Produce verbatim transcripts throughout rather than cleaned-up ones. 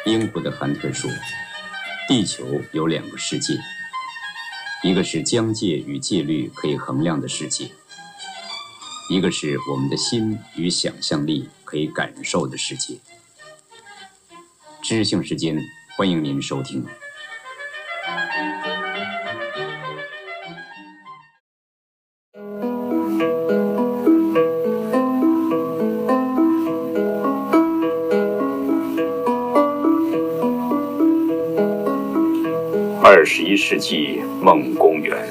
英国的韩特说，地球有两个世界，一个是疆界与戒律可以衡量的世界，一个是我们的心与想象力可以感受的世界。知性时间，欢迎您收听。 二十一世纪梦公园。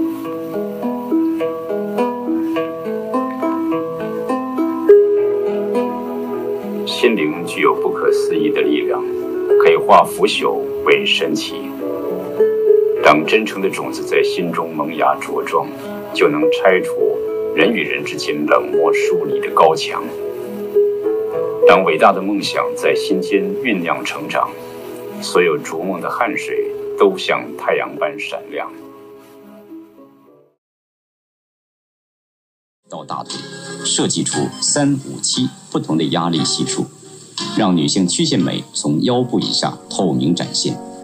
心灵具有不可思议的力量，可以化腐朽为神奇。当真诚的种子在心中萌芽茁壮，就能拆除人与人之间冷漠疏离的高墙。当伟大的梦想在心间酝酿成长，所有逐梦的汗水都像太阳般闪亮。 到大腿设计出三五七不同的压力系数，让女性曲线美从腰部以下透明展现。